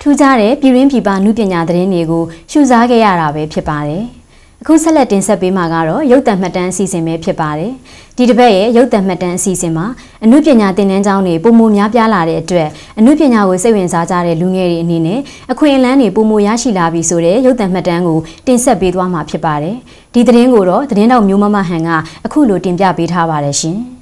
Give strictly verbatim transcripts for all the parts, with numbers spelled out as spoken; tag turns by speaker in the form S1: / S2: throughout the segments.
S1: ထူးခြားတဲ့ပြည်တွင်းပြည်ပနုပညာသတင်းတွေကိုရှုစားခဲ့ရတာပဲဖြစ်ပါတယ်။အခုဆက်လက်တင်ဆက်ပေးမှာကတော့ရုပ်သံမှတ်တမ်းအစီအစဉ်ပဲဖြစ်ပါတယ်။ဒီတစ်ပတ်ရဲ့ရုပ်သံမှတ်တမ်းအစီအစဉ်မှာအနုပညာသင်တန်းကျောင်းတွေပုံမများပြားလာတဲ့အတွက်အနုပညာကိုစိတ်ဝင်စားကြတဲ့လူငယ်တွေအနေနဲ့အခွင့်အလမ်းတွေပုံမရရှိလာပြီဆိုတဲ့ရုပ်သံမှတ်တမ်းကိုတင်ဆက်ပေးသွားမှာဖြစ်ပါတယ်။ဒီသတင်းကိုတော့သတင်းတော်မျိုးမမဟန်ကအခုလိုတင်ပြပေးထားပါတယ်ရှင်။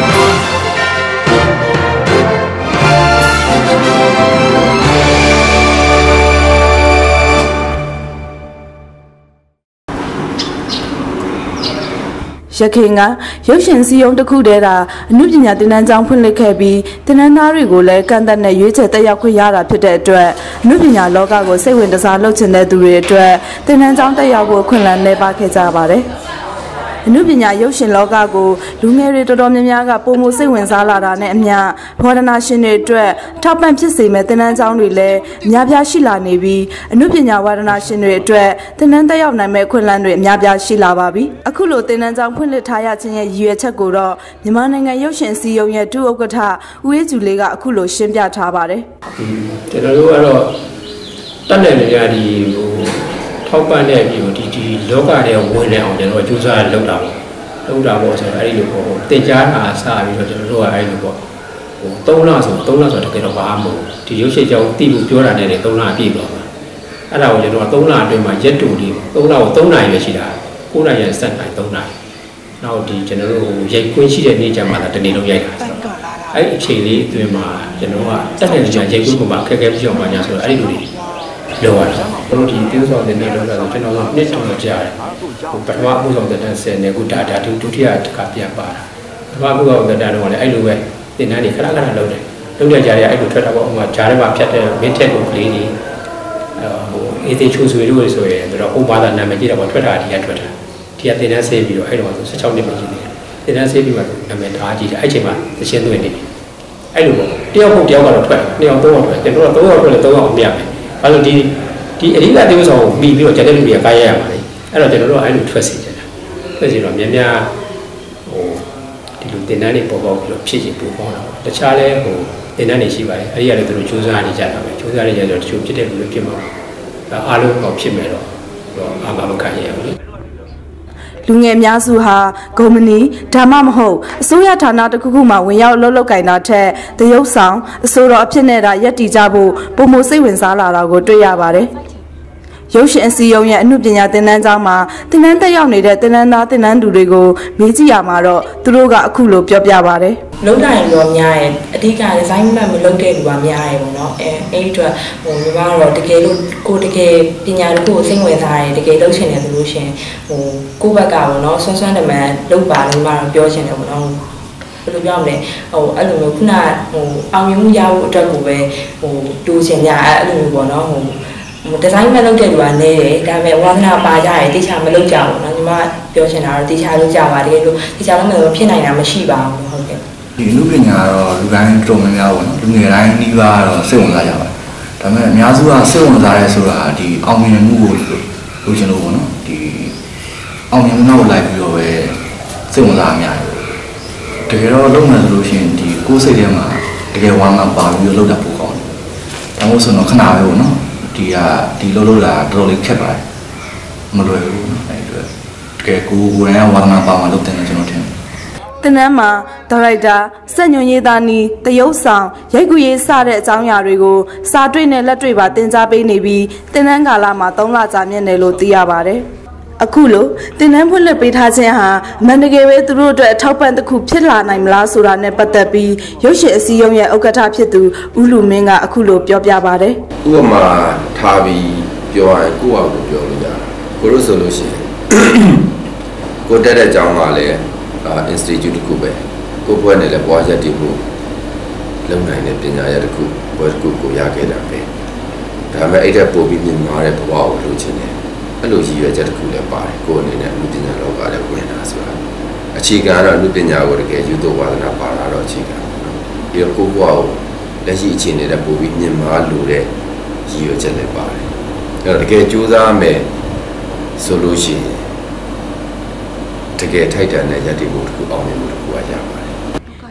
S2: ရခိုင်ကရုပ်ရှင်စည်းရုံးတစ်ခုတည်းသာအနုပညာသင်တန်းကျောင်းဖွင့်လှစ်ခဲ့ပြီးသင်တန်းသားတွေကိုလည်းကန့်သတ်နဲ့ရွေးချယ်တက်ရောက်ခွင့်ရတာဖြစ်တဲ့အတွက်အနုပညာလောကကိုစိတ်ဝင်စားလှုပ်ချင်တဲ့သူတွေအတွက်သင်တန်းကျောင်းတက်ရောက်ဖို့အခွင့်အလမ်းနည်းပါးခဲ့ကြပါတယ်။အနုပညာရုပ်ရှင်လောကကိုလူငယ်တွေတော်တော်များများကပုံမစိတ်ဝင်စားလာတာနဲ့အမျှဝါဒနာရှင်တွေအတွက်ထောက်ပံ့ဖြစ်စေမဲ့သင်တန်းကျောင်းတွေလည်းအများပြားရှိလာနေပြီးအနုပညာဝါဒနာရှင်တွေအတွက်သင်တန်းတက်ရောက်နိုင်မဲ့ခွင့်လန်းတွေအများပြားရှိလာပါပြီ။အခုလိုသင်တန်းကျောင်းဖွင့်လှစ်ထားရခြင်းရဲ့ရည်ရွယ်ချက်ကိုတော့မြန်မာနိုင်ငံရုပ်ရှင်စည်းရုံးရဲ့ဒုဥက္ကဋ္ဌဦးအေးကျူလေးကအခုလိုရှင်းပြထားပါတယ်
S3: ။ကျွန်တော်တို့ကတော့တက်တဲ့နေရာဒီဟိုထောက်ပံ့တဲ့ပြီးဒီဒီလောကထဲဝင်နေအောင်ကျွန်တော်ကြိုးစားလုပ်တာပေါ့လုပ်တာပေါ့ဆိုတော့အဲ့ဒီလိုပေါ့တင်ကြားတာစပြီးတော့ကျွန်တော်တို့ကအဲ့ဒီလိုပေါ့ဟိုသုံးလဆိုသုံးလဆိုတကယ်တော့ဘာမှမဟုတ်ဒီရုပ်ရှင်ကြောင့်တိဖို့ပြောတာနဲ့သုံးလပြည့်သွားမှာအဲ့ဒါကိုကျွန်တော်ကသုံးလအတွင်းမှာရက်တူလေးသုံးလကိုသုံးနာရီပဲရှိတာကိုးနာရီစက်နိုင်သုံးနာရီနောက်ဒီကျွန်တော်တို့ရိုက်ခွင့်ရှိတဲ့နေ့ကျမှသာတနေ့လုံးရိုက်တာဆိုတော့အဲ့ဒီအချိန်လေးအတွင်းမှာကျွန်တော်ကတက်တဲ့ကြာရိုက်ခွင့်ပုံမှာအခက်အခဲပြအောင်ပါညာဆိုတော့အဲ့ဒီလိုတွေလောရတာဘလို့ဒီတင်းစောတဲ့နေလောတာကျွန်တော်ကနှစ်ချောင်းတော့ကြားတယ်ဟိုပထမအမှုဆောင်တဲ့ဆယ်နဲ့ခုဒါဒါဒုတိယတစ်ခါပြန်ပါတာပထမအမှုဆောင်တဲ့တန်းတော့လည်းအဲ့လိုပဲတင်တန်းတွေခဏခဏလုပ်တယ်လုပ်တဲ့ကြားရအဲ့လိုထွက်တာပေါ့ဟိုမှာကြားထဲမှာဖြတ်တဲ့မင်းထက်ကိုကလေးတွေဟိုအေးသေးချိုးဆွေတို့ဆိုရင်တော့ဥပမာနာမည်ကြီးတော့ထွက်တာဒီကထွက်တာဒီကတင်တန်းဆေးပြီးတော့အဲ့တော့ဆို16နှစ်ပဲရှိသေးတယ်တင်တန်းဆေးပြီးမှနာမည်ထားကြည့်တယ်အဲ့ချိန်မှာသချင်းသွင်းနေပြီအဲ့လိုပေါ့တယောက်ပုံတယောက်ကတော့ထွက်နှစ်ယောက်သုံးယောက်ထွက်ကျွန်တော်တော့သုံးယောက်ထွက်လဲသုံးယောက်အမြတ်ပဲအဲ့လိုဒီဒီအရိကတေဝဆောင်ကိုပြီးပြီးတော့ကျတဲ့လူတွေကကားရရမှာလေအဲ့တော့ကျွန်တော်တို့အဲ့လိုထွက်စီကြတာထွက်စီတော့များများဟိုဒီလိုတင်တန်းတွေပေါ်ပေါက်ပြီးတော့ဖြစ်ရင်ပို့ပေါက်တာပေါ့တခြားလဲဟိုတင်တန်းတွေရှိပါတယ်အဲ့ဒီကလည်းသူတို့စူးစမ်းနေကြတာပဲစူးစမ်းနေကြတော့တချို့ဖြစ်တဲ့လူတွေဖြစ်မှာဒါအားလုံးတော့ဖြစ်မယ်တော့တော့အာမမခံရဘူးလေ
S2: လူငယ်များစုဟာဂုံမနီဒါမှမဟုတ်အစိုးရဌာနတစ်ခုခုမှဝင်ရောက်လှုပ်လှုပ်ကင်တာထက်တရုပ်ဆောင်အစိုးရအဖြစ်နဲ့တာရက်တီကြဖို့ပုံမစိတ်ဝင်စားလာတာကိုတွေ့ရပါတယ်။ရုပ်ရှင်အစည်းအရုံးရဲ့အမှုပညာသင်တန်းကျောင်းမှာသင်တန်းတက်ရောက်နေတဲ့သင်တန်းသားသင်တန်းသူတွေကိုမေးကြည့်ရမှာတော့သူတို့ကအခုလိုပြောပြပါတယ်
S4: ။လုံးတိုင်းရောများရဲ့အဓိကဒီဇိုင်းမှတ်မလုပ်တဲ့လူကများရဲ့ပေါ့နော်။အဲအဲ့ဒီတော့ဟိုညီမကတော့တကယ်လို့ကိုတကယ်ပညာတစ်ခုကိုစိတ်ဝင်စားတယ်တကယ်လုပ်ချင်တယ်ဆိုလို့ရှင်ဟိုကိုယ့်ဘက်ကပေါ့နော်ဆွမ်းဆွမ်းတမန်လုပ်ပါလို့ညီမတော့ပြောချင်တယ်ပေါ့နော်။ဘယ်လိုပြောမလဲဟိုအဲ့လိုမျိုးခုနဟိုအောင်မြင်မှုရဖို့အတွက်ကိုပဲဟိုတူချင်ကြအဲ့လိုမျိုးပေါ့နော်ဟိုဒီဇိုင်းမလုပ်တဲ့လူကနေတယ်ဒါပေမဲ့ဝါသနာပါကြတယ်တေချာမလုပ်ကြဘူးเนาะညီမပြောချင်တာတော့တေချာလုပ်ကြပါတကယ်လို့တေချာလုံးမဖြစ်နိုင်တာမရှိပါဘူးဟုတ်ကဲ့
S5: ဒီလူပညာတော့လူတိုင်းတော်များများပေါ့နော်လူငယ်တိုင်းနှီးပါတော့စိတ်ဝင်စားကြပါတယ်ဒါပေမဲ့အများစုကစိတ်ဝင်စားရဲဆိုတာဒီအောင်မြင်မှုကိုလိုချင်လို့ပေါ့နော်ဒီအောင်မြင်မှုနောက်လိုက်ပြီးတော့ပဲစိတ်ဝင်စားအများကြီးတကယ်တော့လုပ်မယ်ဆိုလို့ရှိရင်ဒီကိုယ်စိတ်ထဲမှာတကယ်ဝမ်းမှပါပြီးတော့လုပ်တာပိုကောင်းတယ်ဒါမှမဟုတ်ဆိုတော့ခဏပဲပေါ့နော်ဒီကဒီလိုလိုလာတော်တော်လေးခက်ပါတယ်မလွယ်ဘူးအဲ့ဒီတကယ်ကိုကိုယ်ရန်ဝါသနာပါမှလုပ်တယ်ကျွန်တော်ထင်
S2: သင်တန်းမှာဒါရိုက်တာစက်ညွန်ရေးသားနီးတရုပ်ဆောင်ရိုက်ကူရေးစတဲ့အကြောင်းအရာတွေကိုစာတွေ့နဲ့လက်တွေ့ပါသင်ကြားပေးနေပြီးသင်တန်းကာလမှာသုံးလကြာမြင့်တယ်လို့သိရပါတယ်အခုလိုသင်တန်းဖွင့်လှစ်ပေးထားခြင်းဟာအမှန်တကယ်ပဲသူတို့အတွက်အထောက်ပံ့တစ်ခုဖြစ်လာနိုင်မလားဆိုတာနဲ့ပတ်သက်ပြီးရုပ်ရှင်အစည်းအရုံးရဲ့ဥက္ကဋ္ဌဖြစ်သူဦးလူမင်းကအခုလိုပြောပြပါတယ်
S6: ဥပမာထားပြီးပြောရရင်ကိုယ့်အကူပြောလို့ရတယ်ကိုလို့ဆိုလို့ရှိရင်ကိုတက်တဲ့ကျောင်းကလည်း institute တစ်ခုပဲကိုဘွဲ့နဲ့လည်းပွားချက်တည်ဖို့လုံနိုင်တဲ့ပညာရတစ်ခုဘွဲ့တစ်ခုကိုရခဲ့တာပဲဒါပေမဲ့အဲ့ဒါပို့ပြီးမြင်မာတဲ့ဘဝကိုလိုချင်တယ်အဲ့လိုရည်ရွယ်ချက်တစ်ခုလည်းပါတယ်ကိုယ်အနေနဲ့အမှုပညာလောကလည်းဝင်တာဆိုတာအခြေခံကတော့အမှုပညာကိုတကယ်ယူတော့ဝါသနာပါတာတော့အခြေခံပေါ့နော်ပြီးတော့ကိုယ့်ဘဝကိုလက်ရှိအခြေအနေနဲ့ပို့ပြီးမြင်မာလို့တဲ့ရည်ရွယ်ချက်လည်းပါတယ်အဲ့တော့တကယ်ကြိုးစားမယ်ဆိုလို့ရှိရင်တကယ်ထိုက်တန်တဲ့ရည်တည်မှုတစ်ခုအောင်မြင်မှုတစ်ခုရရပါတယ်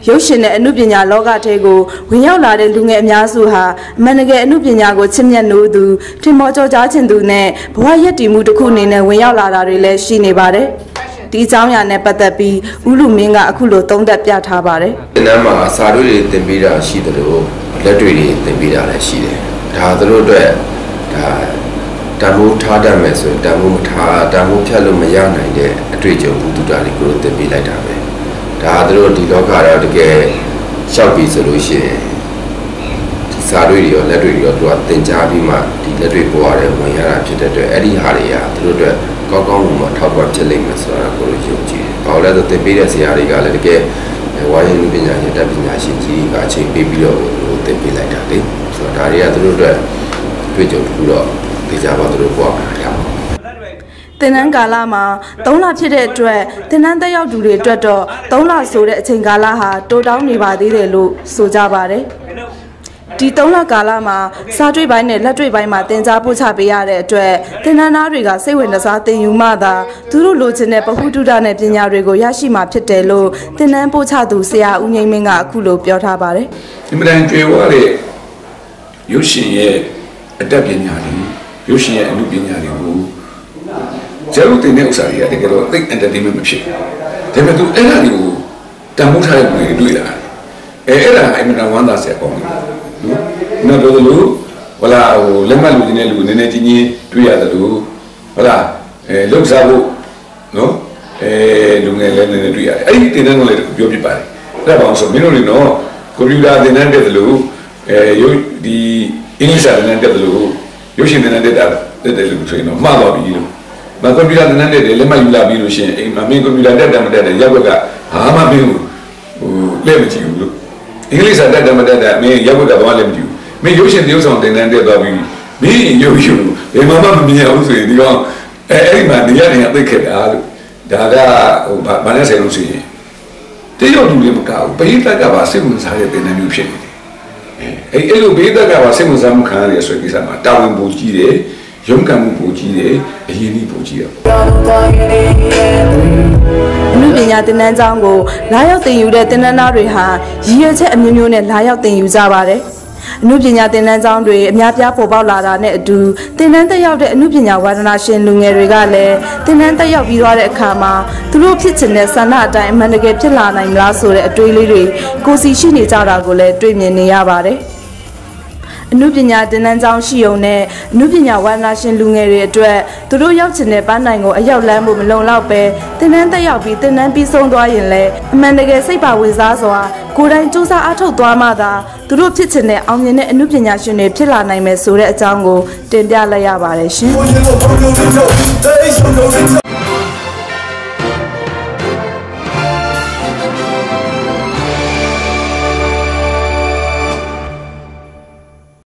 S2: ရုပ်ရှင်နဲ့အမှုပညာလောကထဲကိုဝင်ရောက်လာတဲ့လူငယ်အများစုဟာအမှန်တကယ်အမှုပညာကိုချစ်မြတ်နိုးသူထင်မော်ကြောကြားခြင်းသူနဲ့ဘဝရည်တည်မှုတစ်ခုအနေနဲ့ဝင်ရောက်လာတာတွေလည်းရှိနေပါတယ်။ဒီအကြောင်းအရာနဲ့ပတ်သက်ပြီးဦးလူမင်းကအခုလိုသုံးသပ်ပြထားပါတယ်
S6: ။ဒီနေ့မှာစာတွေတွေသင်ပေးတာရှိတယ်လို့လက်တွေတွေသင်ပေးတာလည်းရှိတယ်။ဒါသူတို့အတွက်ဒါတမိုးထားတတ်မယ်ဆိုရင်တမိုးမထားတမိုးဖြတ်လို့မရနိုင်တဲ့အတွေ့အကြုံဘုဒ္ဓတာလေးကိုသင်ပေးလိုက်တာပဲ။ဒါသူတို့ဒီလောကတော့တကယ်ရှောက်ပြီးဆိုလို့ရှိရင်ဒီစာတွေတွေရောလက်တွေတွေရောသူကသင်ကြားပြီးမှဒီလက်တွေပေါ်ရတယ်ဝင်ရတာဖြစ်တဲ့အတွက်အဲ့ဒီဟာတွေကသူတို့အတွက်ကောင်းကောင်းမှထောက်ပံ့ဖြစ်လိမ့်မယ်ဆိုတာကိုယုံကြည်တယ်။ဘာလို့လဲဆိုသင်ပေးတဲ့ဆရာတွေကလည်းတကယ်ဝါရင်းပညာရှင်တက်ပညာရှင်ကြီးကအချိန်ပေးပြီးတော့သင်ပေးလိုက်တာလေ။ဆိုတော့ဒါတွေကသူတို့အတွက်တွေ့ကြုံတစ်ခုတော့ဒီကြပါသူတို့ပေါ်မှာရပါ
S2: တင်နန်းကာလမှာသုံးလဖြစ်တဲ့အတွက်တင်နန်းတက်ရောက်သူတွေအတွက်တော့သုံးလဆိုတဲ့အချိန်ကာလဟာတိုးတောင်းနေပါသေးတယ်လို့ဆိုကြပါတယ်။ဒီသုံးလကာလမှာစားတွေ့ပိုင်းနဲ့လက်တွေ့ပိုင်းမှာတင် जा ပို့ချပေးရတဲ့အတွက်တင်နန်းသားတွေကစိတ်ဝင်စားသင်ယူမှသာသူတို့လိုချင်တဲ့ပဟုတုဒနဲ့ပညာတွေကိုရရှိမှာဖြစ်တယ်လို့တင်နန်းပို့ချသူဆရာဦးငိမ့်မင်းကအခုလိုပြောထားပါတယ်
S7: ။ဒီမတိုင်ကျွေဝါတဲ့ရုပ်ရှင်ရဲ့အတတ်ပညာတွေရုပ်ရှင်ရဲ့အမှုပညာတွေကိုကျလို့တင်တဲ့ဥစ္စာတွေကတကယ်တော့သိ entertainment မဖြစ်ဘူး။ဒါပေမဲ့သူအဲ့ဒါတွေကိုတန်ဖိုးထားတဲ့လူတွေတွေ့လာတယ်။အဲအဲ့ဒါအမှန်တန်ဝမ်းသာစရာကောင်းတယ်။နော်။နော်လို့ဟိုလာဟိုလက်မှတ်လူတွေနဲ့လူနည်းနည်းချင်းချင်းတွေ့ရတယ်လို့ဟုတ်လားအဲလှုပ်ရှားဖို့နော်အဲလူငယ်လည်းနည်းနည်းတွေ့ရတယ်။အဲ့ဒီတင်တဲ့ကလေးပြောပြပါတယ်။ဒါပါအောင်ဆိုမင်းတို့တွေနော်ကွန်ပျူတာတင်တဲ့တက်လို့အဲရုပ်ဒီအင်္ဂလိပ်စာတင်တဲ့တက်လို့ရုပ်ရှင်တင်တဲ့တက်တာတက်တယ်လို့ဆိုရင်တော့မှားပါပြီလို့မကွန်ပျူတာတင်တဲ့တက်လက်မှတ်ယူလာပြီးလို့ရှိရင်အိမ်မှာမင်းကွန်ပျူတာတက်တယ်မတက်တယ်ရပ်ဘက်ကဟာမှမင်းဟိုလက်မကြည့်ဘူးလို့အင်္ဂလိပ်စာတက်တယ်မတက်တယ်မင်းရပ်ဘက်ကဘာမှလက်မကြည့်ဘူးမင်းရုပ်ရှင်ရုပ်ဆောင်တင်တဲ့တက်သွားပြီးမင်းရုပ်ရုပ်ဘယ်မှာမှမမြင်အောင်ဆိုရင်ဒီကောင်အဲအဲ့ဒီမှာနေရာနေရာသိခဲ့တာလို့ဒါကဟိုဘာနဲ့ဆိုင်လို့ဆိုရင်တရုတ်လူတွေမကောက်ဘူးပရိသတ်ကပါစိတ်ဝင်စားတဲ့တင်တဲ့မျိုးဖြစ်နေတယ်အဲအဲ့လိုပရိသတ်ကပါစိတ်ဝင်စားမှုခံရတဲ့ဆိုကိစ္စမှာတာဝန်ပိုကြီးတယ်ရုန်းကန်မှုပိုကြီးတယ်အရင်ကြီးပိုကြီးတယ်
S2: အမှုပညာသင်တန်းကျောင်းကိုလာရောက်သင်ယူတဲ့သင်တန်းသားတွေဟာရည်ရွယ်ချက်အမျိုးမျိုးနဲ့လာရောက်သင်ယူကြပါတယ်အမှုပညာသင်တန်းကျောင်းတွေအများပြားပေါ်ပေါက်လာတာနဲ့အတူသင်တန်းတက်ရောက်တဲ့အမှုပညာဝါဒနာရှင်လူငယ်တွေကလည်းသင်တန်းတက်ရောက်ပြီးသွားတဲ့အခါမှာသူတို့ဖြစ်ချင်တဲ့ဆန္ဒအတိုင်းအမှန်တကယ်ဖြစ်လာနိုင်မလားဆိုတဲ့အတွေးလေးတွေကိုစီရှိနေကြတာကိုလည်းတွေ့မြင်နေရပါတယ်အနုပညာတင်နန်းကျောင်းရှိုံနဲ့အနုပညာဝါဒနာရှင်လူငယ်တွေအတွက်သူတို့ရောက်ချင်တဲ့ပန်းနိုင်ကိုအရောက်လမ်းဖို့မလုံလောက်ပဲတင်နန်းတက်ရောက်ပြီးတင်နန်းပြီးဆုံးသွားရင်လည်းအမှန်တကယ်စိတ်ပါဝင်စားစွာကိုယ်တိုင်စူးစမ်းအားထုတ်သွားမှသာသူတို့ဖြစ်ချင်တဲ့အောင်မြင်တဲ့အနုပညာရှင်တွေဖြစ်လာနိုင်မယ်ဆိုတဲ့အကြောင်းကိုတင်ပြလိုက်ရပါတယ်ရှင်